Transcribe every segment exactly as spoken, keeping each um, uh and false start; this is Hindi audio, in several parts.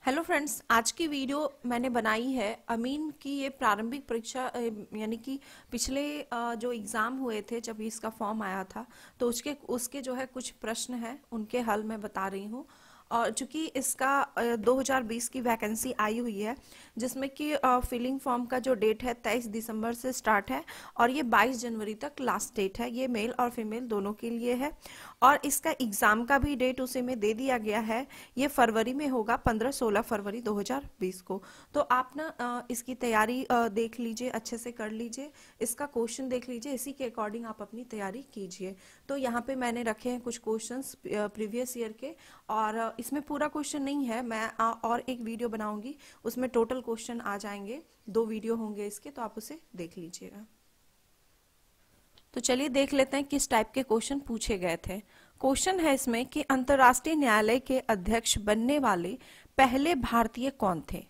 हेलो फ्रेंड्स, आज की वीडियो मैंने बनाई है अमीन की ये प्रारंभिक परीक्षा अ, यानी कि पिछले अ, जो एग्ज़ाम हुए थे जब इसका फॉर्म आया था तो उसके उसके जो है कुछ प्रश्न हैं उनके हल मैं बता रही हूँ। और चूंकि इसका अ, दो हज़ार बीस की वैकेंसी आई हुई है जिसमें कि अ, फिलिंग फॉर्म का जो डेट है तेईस दिसंबर से स्टार्ट है और ये बाईस जनवरी तक लास्ट डेट है। ये मेल और फीमेल दोनों के लिए है और इसका एग्ज़ाम का भी डेट उसी में दे दिया गया है। ये फरवरी में होगा, पंद्रह सोलह फरवरी दो हज़ार बीस को। तो आप ना अ, इसकी तैयारी अ, देख लीजिए, अच्छे से कर लीजिए, इसका क्वेश्चन देख लीजिए, इसी के अकॉर्डिंग आप अपनी तैयारी कीजिए। तो यहाँ पे मैंने रखे हैं कुछ क्वेश्चंस प्रीवियस ईयर के और अ, इसमें पूरा क्वेश्चन नहीं है, मैं अ, और एक वीडियो बनाऊंगी, उसमें टोटल क्वेश्चन आ जाएंगे। दो वीडियो होंगे इसके, तो आप उसे देख लीजिएगा। तो चलिए देख लेते हैं किस टाइप के क्वेश्चन पूछे गए थे। क्वेश्चन है इसमें कि अंतर्राष्ट्रीय न्यायालय के अध्यक्ष बनने वाले पहले भारतीय कौन थे।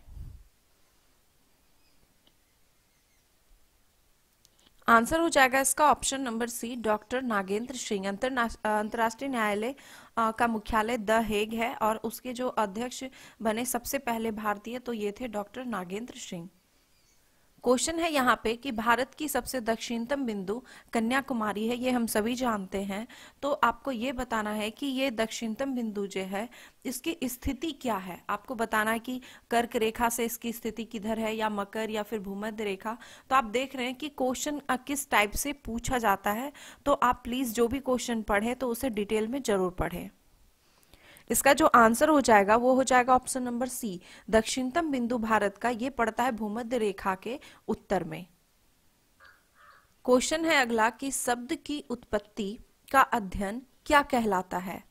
आंसर हो जाएगा इसका option number C, doctor Nagendra Singh. अंतर्राष्ट्रीय न्यायालय अ, का मुख्यालय द हेग है और उसके जो अध्यक्ष बने सबसे पहले भारतीय तो ये थे डॉक्टर नागेंद्र सिंह। क्वेश्चन है यहाँ पे कि भारत की सबसे दक्षिणतम बिंदु कन्याकुमारी है, ये हम सभी जानते हैं। तो आपको ये बताना है कि ये दक्षिणतम बिंदु जो है इसकी स्थिति क्या है। आपको बताना है कि कर्क रेखा से इसकी स्थिति किधर है, या मकर, या फिर भूमध्य रेखा। तो आप देख रहे हैं कि क्वेश्चन किस टाइप से पूछा जाता है। तो आप प्लीज जो भी क्वेश्चन पढ़े तो उसे डिटेल में जरूर पढ़ें। इसका जो आंसर हो जाएगा वो हो जाएगा ऑप्शन नंबर सी, दक्षिणतम बिंदु भारत का ये पड़ता है भूमध्य रेखा के उत्तर में। क्वेश्चन है अगला कि शब्द की उत्पत्ति का अध्ययन क्या कहलाता है।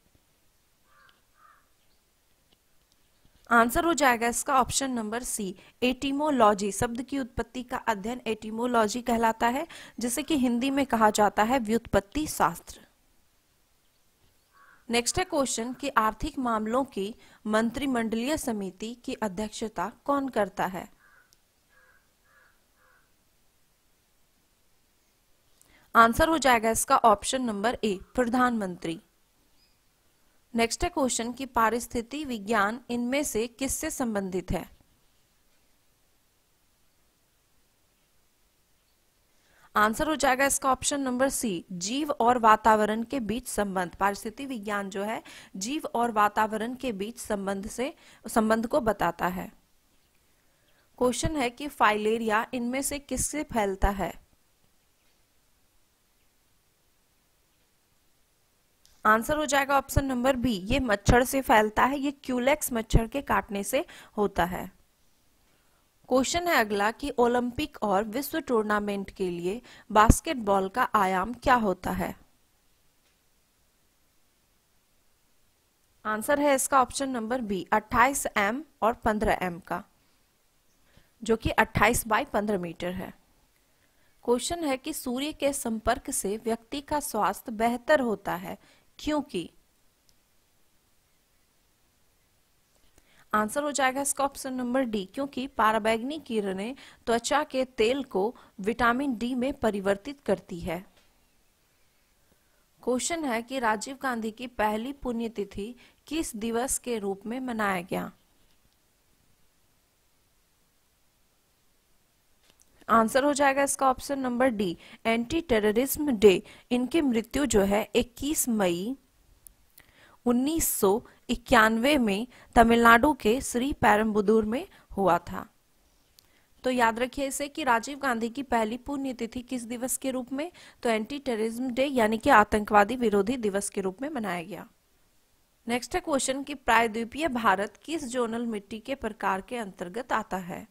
आंसर हो जाएगा इसका ऑप्शन नंबर सी, एटिमोलॉजी। शब्द की उत्पत्ति का अध्ययन एटिमोलॉजी कहलाता है, जिसे कि हिंदी में कहा जाता है व्युत्पत्ति शास्त्र। नेक्स्ट है क्वेश्चन कि आर्थिक मामलों की मंत्रिमंडलीय समिति की अध्यक्षता कौन करता है। आंसर हो जाएगा इसका ऑप्शन नंबर ए, प्रधानमंत्री। नेक्स्ट है क्वेश्चन कि पारिस्थितिकी विज्ञान इनमें से किससे संबंधित है। आंसर हो जाएगा इसका ऑप्शन नंबर सी, जीव और वातावरण के बीच संबंध। पारिस्थितिकी विज्ञान जो है जीव और वातावरण के बीच संबंध से संबंध को बताता है। क्वेश्चन है कि फाइलेरिया इनमें से किससे फैलता है। आंसर हो जाएगा ऑप्शन नंबर बी, ये मच्छर से फैलता है। ये क्यूलेक्स मच्छर के काटने से होता है। क्वेश्चन है अगला कि ओलंपिक और विश्व टूर्नामेंट के लिए बास्केटबॉल का आयाम क्या होता है। आंसर है इसका ऑप्शन नंबर बी, अट्ठाईस एम और पंद्रह एम का, जो कि अट्ठाईस बाई पंद्रह मीटर है। क्वेश्चन है कि सूर्य के संपर्क से व्यक्ति का स्वास्थ्य बेहतर होता है, क्योंकि। आंसर हो जाएगा इसका ऑप्शन नंबर डी, क्योंकि पराबैंगनी किरणें त्वचा के तेल को विटामिन डी में परिवर्तित करती है। क्वेश्चन है कि राजीव गांधी की पहली पुण्यतिथि किस दिवस के रूप में मनाया गया। आंसर हो जाएगा इसका option number D, anti terrorism day. इनकी मृत्यु जो है इक्कीस मई उन्नीस सौ इक्यानवे में तमिलनाडु के श्री पेरम्बुदूर में हुआ था। तो याद रखिए इसे कि राजीव गांधी की पहली पुण्यतिथि किस दिवस के रूप में, तो एंटी टेररिज्म डे यानी कि आतंकवादी विरोधी दिवस के रूप में मनाया गया। नेक्स्ट है क्वेश्चन कि प्रायद्वीपीय भारत किस जोनल मिट्टी के प्रकार के अंतर्गत आता है।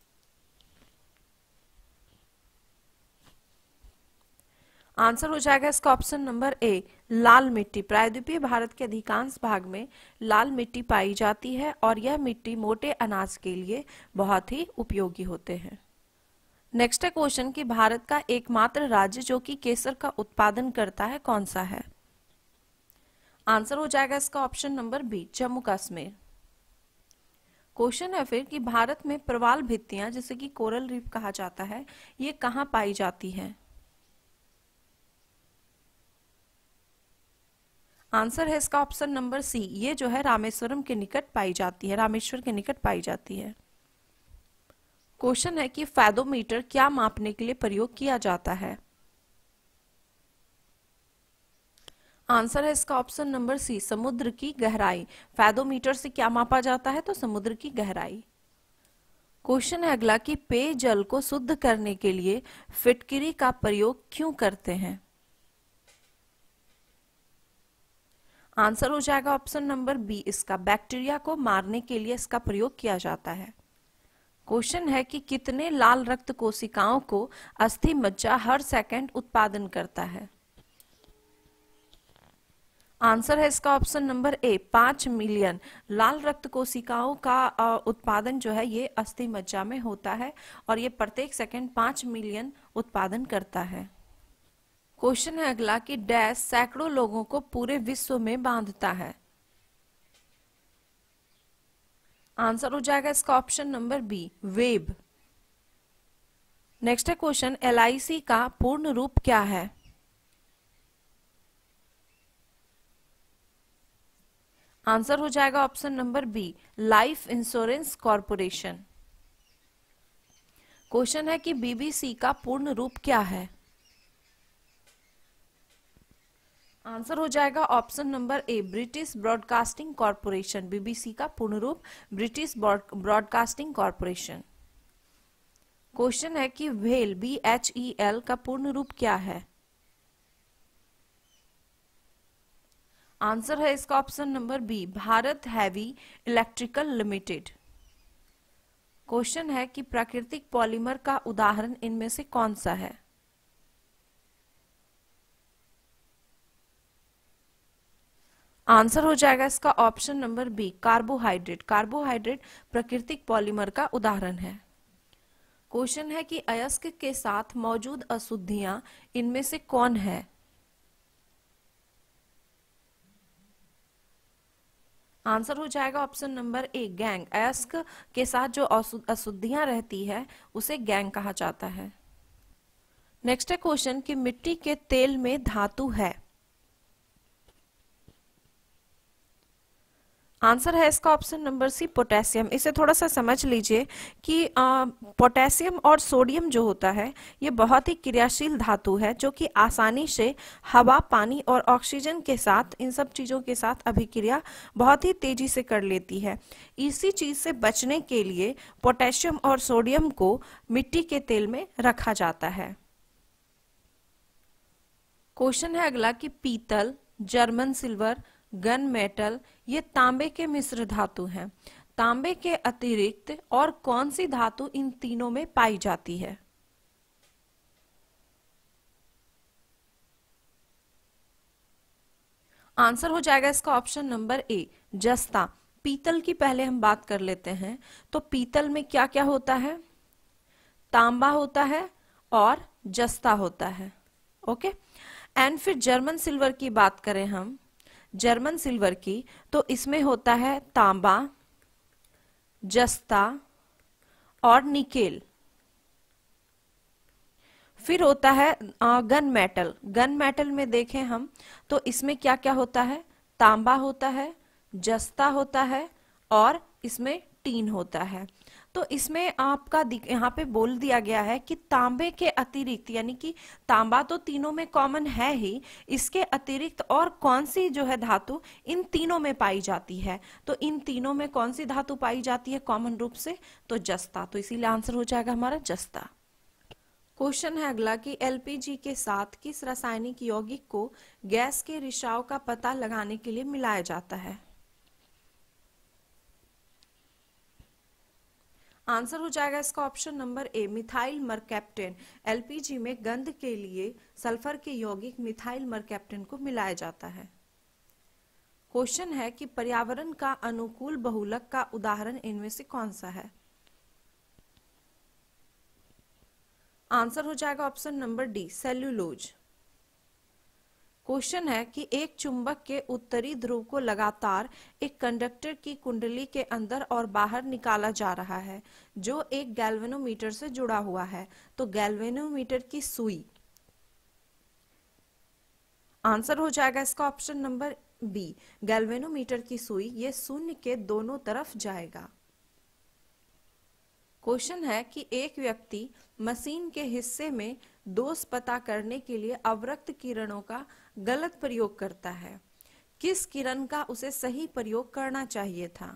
आंसर हो जाएगा इसका ऑप्शन नंबर ए, लाल मिट्टी। प्रायद्वीपीय भारत के अधिकांश भाग में लाल मिट्टी पाई जाती है और यह मिट्टी मोटे अनाज के लिए बहुत ही उपयोगी होते हैं। नेक्स्ट है क्वेश्चन कि भारत का एकमात्र राज्य जो कि केसर का उत्पादन करता है कौन सा है। आंसर हो जाएगा इसका option number B, Jammu Kashmir. Question है फिर कि भारत में प्रवाल भित्तियां, जिसे कि कोरल रीफ कहा जाता है, ये कहाँ पाई जाती हैं। आंसर है इसका ऑप्शन नंबर सी, ये जो है रामेश्वरम के निकट पाई जाती है, रामेश्वर के निकट पाई जाती है। क्वेश्चन है कि फैदोमीटर क्या मापने के लिए प्रयोग किया जाता है? आंसर है इसका ऑप्शन नंबर सी, समुद्र की गहराई। फैदोमीटर से क्या मापा जाता है? तो समुद्र की गहराई। क्वेश्चन है अगला कि पेयजल को शुद्ध करने के लिए फिटकिरी का प्रयोग क्यों करते हैं? आंसर हो जाएगा ऑप्शन नंबर बी, इसका बैक्टीरिया को मारने के लिए इसका प्रयोग किया जाता है। क्वेश्चन है कि कितने लाल रक्त कोशिकाओं को अस्थि मज्जा हर सेकंड उत्पादन करता है? आंसर है इसका ऑप्शन नंबर ए, पांच मिलियन लाल रक्त कोशिकाओं का उत्पादन जो है ये अस्थि मज्जा में होता है और ये प्रत्येक सेकंड पांच मिलियन उत्पादन करता है। क्वेश्चन है अगला कि डैश सैकड़ों लोगों को पूरे विश्व में बांधता है? आंसर हो जाएगा इसका option number B, web. Next है क्वेश्चन, एल आई सी का पूर्ण रूप क्या है? आंसर हो जाएगा option number B, life insurance corporation. Question है कि बी बी सी का पूर्ण रूप क्या है? आंसर हो जाएगा option number A, British Broadcasting Corporation. B B C का पूर्ण रूप ब्रिटिश ब्रॉडकास्टिंग कॉरपोरेशन। क्वेश्चन है कि well, B H E L का पूर्ण रूप क्या है? आंसर है इसका option number B, Bharat heavy electrical limited. Question है कि प्राकृतिक पॉलीमर का उदाहरण इनमें से कौन सा है? आंसर हो जाएगा इसका option number B, carbohydrate. Carbohydrate प्राकृतिक पॉलीमर का उदाहरण है। क्वेश्चन है कि अयस्क के साथ मौजूद अशुद्धियां इनमें से कौन है? आंसर हो जाएगा ऑप्शन नंबर ए, गैंग। अयस्क के साथ जो अशुद्धियां रहती है उसे गैंग कहा जाता है। नेक्स्ट है क्वेश्चन कि मिट्टी के तेल में धातु है? आंसर है इसका ऑप्शन नंबर सी, पोटेशियम। इसे थोड़ा सा समझ लीजिए कि पोटेशियम और सोडियम जो होता है ये बहुत ही क्रियाशील धातु है जो कि आसानी से हवा, पानी और ऑक्सीजन के साथ, इन सब चीजों के साथ अभिक्रिया बहुत ही तेजी से कर लेती है। इसी चीज से बचने के लिए पोटेशियम और सोडियम को मिट्टी के तेल में रखा जाता है। क्वेश्चन है अगला कि पीतल, जर्मन सिल्वर, गन मेटल ये तांबे के मिश्र धातु हैं। तांबे के अतिरिक्त और कौन सी धातु इन तीनों में पाई जाती है? आंसर हो जाएगा इसका ऑप्शन नंबर ए, जस्ता। पीतल की पहले हम बात कर लेते हैं। तो पीतल में क्या क्या होता है? तांबा होता है और जस्ता होता है। ओके, एंड फिर जर्मन सिल्वर की बात करें हम, जर्मन सिल्वर की, तो इसमें होता है तांबा, जस्ता और निकेल। फिर होता है गन मेटल। गन मेटल में देखें हम तो इसमें क्या क्या होता है? तांबा होता है, जस्ता होता है और इसमें टीन होता है। तो इसमें आपका यहाँ पे बोल दिया गया है कि तांबे के अतिरिक्त, यानी कि तांबा तो तीनों में कॉमन है ही, इसके अतिरिक्त और कौन सी जो है धातु इन तीनों में पाई जाती है? तो इन तीनों में कौन सी धातु पाई जाती है कॉमन रूप से? तो जस्ता। तो इसीलिए आंसर हो जाएगा हमारा जस्ता। क्वेश्चन है अगला कि एल पी जी के साथ किस रासायनिक यौगिक को गैस के रिसाव का पता लगाने के लिए मिलाया जाता है? आंसर हो जाएगा इसका option number A, methyl mercaptan. L P G में गंध के लिए सल्फर के यौगिक मिथाइल मरकैप्टेन को मिलाया जाता है। क्वेश्चन है कि पर्यावरण का अनुकूल बहुलक का उदाहरण इनमें से कौन सा है? आंसर हो जाएगा option number D, cellulose. Question है कि एक चुंबक के उत्तरी ध्रुव को लगातार एक कंडक्टर की कुंडली के अंदर और बाहर निकाला जा रहा है जो एक गैल्वेनोमीटर से जुड़ा हुआ है। तो गैल्वेनोमीटर की सुई। आंसर हो जाएगा इसका ऑप्शन नंबर बी गैल्वेनोमीटर की सुई ये शून्य के दोनों तरफ जाएगा। क्वेश्चन है कि एक व्यक्ति मशीन के हिस्से में दोष पता करने के लिए अवरक्त किरणों का गलत प्रयोग करता है, किस किरण का उसे सही प्रयोग करना चाहिए था?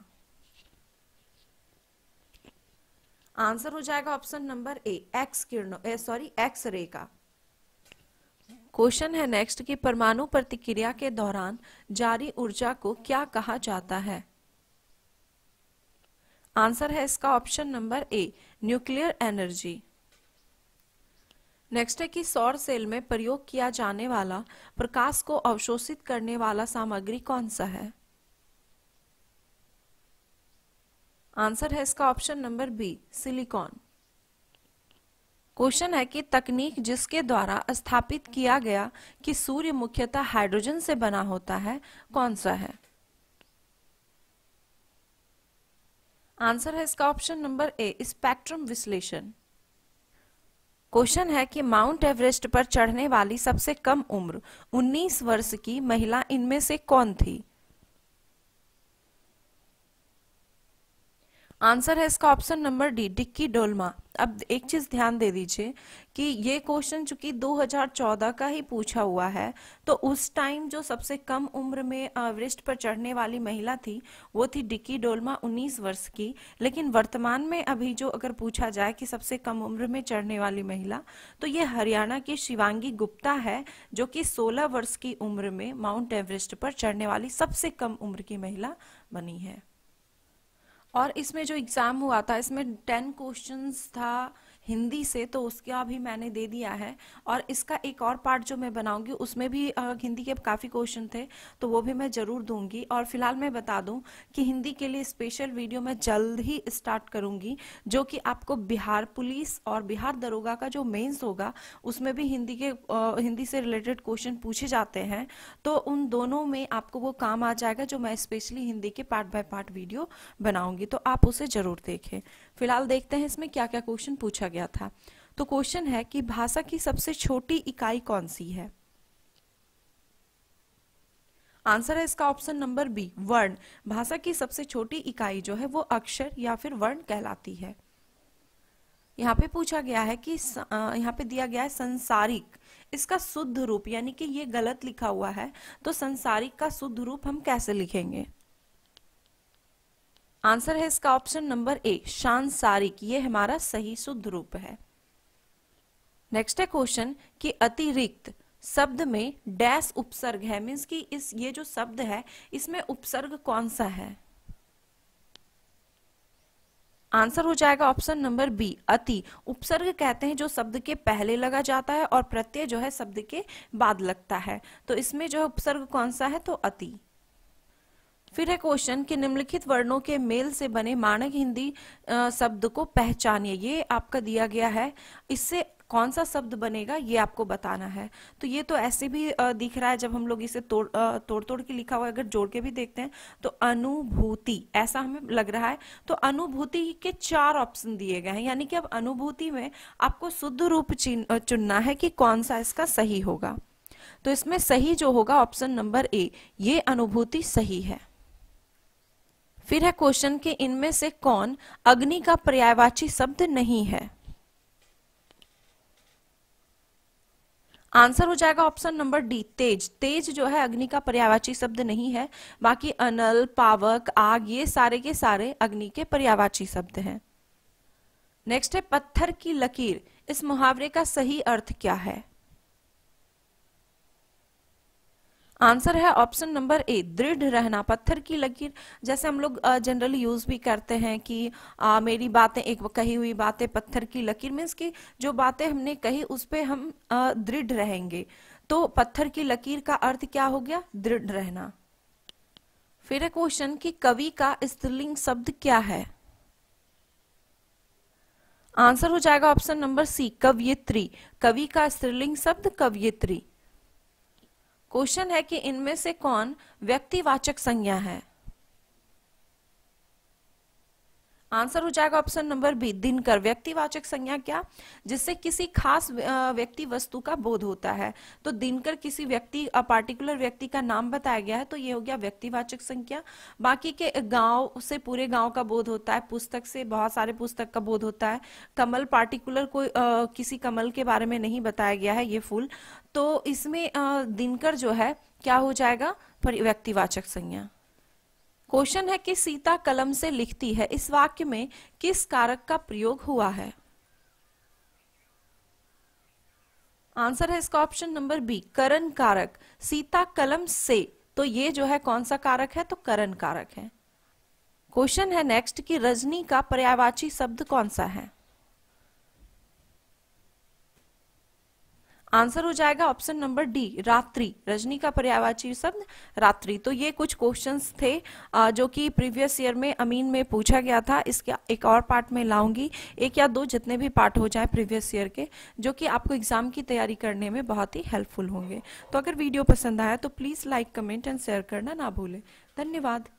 आंसर हो जाएगा ऑप्शन नंबर ए एक्स किरणों सॉरी एक्स रे का। क्वेश्चन है नेक्स्ट कि परमाणु प्रतिक्रिया के दौरान जारी ऊर्जा को क्या कहा जाता है? आंसर है इसका option number A nuclear energy. Next है कि सौर सेल में प्रयोग किया जाने वाला प्रकाश को अवशोषित करने वाला सामग्री कौन सा है? आंसर है इसका option number B silicon. Question है कि तकनीक जिसके द्वारा स्थापित किया गया कि सूर्य मुख्यतः हाइड्रोजन से बना होता है कौन सा है? आंसर है इसका ऑप्शन नंबर ए स्पेक्ट्रम विश्लेषण। क्वेश्चन है कि माउंट एवरेस्ट पर चढ़ने वाली सबसे कम उम्र उन्नीस वर्ष की महिला इनमें से कौन थी? आंसर है इसका option number D Dicky Dolma. अब एक चीज ध्यान दे दीजिए कि ये क्वेश्चन चूंकि दो हज़ार चौदह का ही पूछा हुआ है, तो उस टाइम जो सबसे कम उम्र में एवरेस्ट पर चढ़ने वाली महिला थी वो थी डिक्की डोल्मा उन्नीस वर्ष की। लेकिन वर्तमान में अभी जो अगर पूछा जाए कि सबसे कम उम्र में चढ़ने वाली महिला, तो ये हरियाणा की शिवांगी गुप्ता है जो कि सोलह वर्ष की उम्र में माउंट एवरेस्ट पर चढ़ने वाली सबसे कम उम्र की महिला बनी है। और इसमें जो एग्जाम हुआ था इसमें टेन क्वेश्चंस था हिंदी से, तो उसका भी मैंने दे दिया है। और इसका एक और पार्ट जो मैं बनाऊंगी उसमें भी आ, हिंदी के काफ़ी क्वेश्चन थे, तो वो भी मैं ज़रूर दूंगी। और फिलहाल मैं बता दूं कि हिंदी के लिए स्पेशल वीडियो मैं जल्द ही स्टार्ट करूंगी, जो कि आपको बिहार पुलिस और बिहार दरोगा का जो मेंस होगा उसमें भी हिंदी के आ, हिंदी से रिलेटेड क्वेश्चन पूछे जाते हैं, तो उन दोनों में आपको वो काम आ जाएगा जो मैं स्पेशली हिंदी के पार्ट बाय पार्ट वीडियो बनाऊंगी, तो आप उसे जरूर देखें। फिलहाल देखते हैं इसमें क्या क्या क्वेश्चन पूछा गया था। तो क्वेश्चन है कि भाषा की सबसे छोटी इकाई कौन सी है? आंसर है इसका ऑप्शन नंबर बी वर्ण। भाषा की सबसे छोटी इकाई जो है वो अक्षर या फिर वर्ण कहलाती है। यहाँ पे पूछा गया है कि यहाँ पे दिया गया है संसारिक, इसका शुद्ध रूप, यानी कि ये गलत लिखा हुआ है, तो संसारिक का शुद्ध रूप हम कैसे लिखेंगे? आंसर है इसका ऑप्शन नंबर ए सांसारिक, ये हमारा सही शुद्ध रूप है। नेक्स्ट है क्वेश्चन कि अतिरिक्त शब्द में डैश उपसर्ग है, मीन्स कि इस ये जो शब्द है इसमें उपसर्ग कौन सा है? आंसर हो जाएगा ऑप्शन नंबर बी अति। उपसर्ग कहते हैं जो शब्द के पहले लगा जाता है और प्रत्यय जो है शब्द के बाद लगता है, तो इसमें जो उपसर्ग कौन सा है? तो अति। फिर है क्वेश्चन कि निम्नलिखित वर्णों के मेल से बने मानक हिंदी शब्द को पहचानिए। ये आपका दिया गया है, इससे कौन सा शब्द बनेगा ये आपको बताना है। तो ये तो ऐसे भी दिख रहा है, जब हम लोग इसे तोड़ तोड़ तोड़ के लिखा हुआ है, अगर जोड़ के भी देखते हैं तो अनुभूति ऐसा हमें लग रहा है। तो अनुभूति के चार ऑप्शन दिए गए हैं, यानी कि अब अनुभूति में आपको शुद्ध रूप चुनना है कि कौन सा इसका सही होगा। तो इसमें सही जो होगा ऑप्शन नंबर ए, ये अनुभूति सही है। फिर है क्वेश्चन कि इनमें से कौन अग्नि का पर्यायवाची शब्द नहीं है? आंसर हो जाएगा ऑप्शन नंबर डी तेज। तेज जो है अग्नि का पर्यायवाची शब्द नहीं है, बाकी अनल, पावक, आग ये सारे के सारे अग्नि के पर्यायवाची शब्द हैं। नेक्स्ट है पत्थर की लकीर, इस मुहावरे का सही अर्थ क्या है? आंसर है ऑप्शन नंबर ए दृढ़ रहना। पत्थर की लकीर जैसे हम लोग जनरली यूज भी करते हैं कि आ, मेरी बातें एक कही हुई बातें पत्थर की लकीर, मीन्स कि जो बातें हमने कही उस पे हम दृढ़ रहेंगे। तो पत्थर की लकीर का अर्थ क्या हो गया? दृढ़ रहना। फिर है क्वेश्चन कि कवि का स्त्रीलिंग शब्द क्या है? आंसर हो जाएगा ऑप्शन नंबर सी कवयित्री। कवि का स्त्रीलिंग शब्द कवयित्री। क्वेश्चन है कि इनमें से कौन व्यक्तिवाचक संज्ञा है? आंसर हो जाएगा ऑप्शन नंबर बी, दिनकर। व्यक्तिवाचक संज्ञा क्या? जिससे किसी खास अ, व्यक्ति वस्तु का बोध होता है। तो दिनकर किसी व्यक्ति, पार्टिकुलर व्यक्ति का नाम बताया गया है, तो ये हो गया व्यक्तिवाचक संज्ञा। बाकी के गांव से पूरे गांव का बोध होता है, पुस्तक से बहुत सारे पुस्तक का बोध होता है। कमल, पार्टिकुलर कोई अ, किसी कमल के बारे में नहीं बताया गया है, ये फूल। तो इसमें अ, दिनकर जो है क्या हो जाएगा? व्यक्तिवाचक संज्ञा। क्वेश्चन है कि सीता कलम से लिखती है, इस वाक्य में किस कारक का प्रयोग हुआ है? आंसर है इसका ऑप्शन नंबर बी, करण कारक। सीता कलम से, तो ये जो है कौन सा कारक है? तो करण कारक है। क्वेश्चन है नेक्स्ट कि रजनी का पर्यायवाची शब्द कौन सा है? आंसर हो जाएगा ऑप्शन नंबर डी, रात्रि। रजनी का पर्यायवाची शब्द रात्रि। तो ये कुछ क्वेश्चंस थे जो कि प्रीवियस ईयर में अमीन में पूछा गया था। इसके एक और पार्ट में लाऊंगी, एक या दो, जितने भी पार्ट हो जाए प्रीवियस ईयर के, जो कि आपको एग्जाम की तैयारी करने में बहुत ही हेल्पफुल होंगे। तो अगर वीडियो पसंद आया तो please like, comment and share करना ना भूलें। धन्यवाद।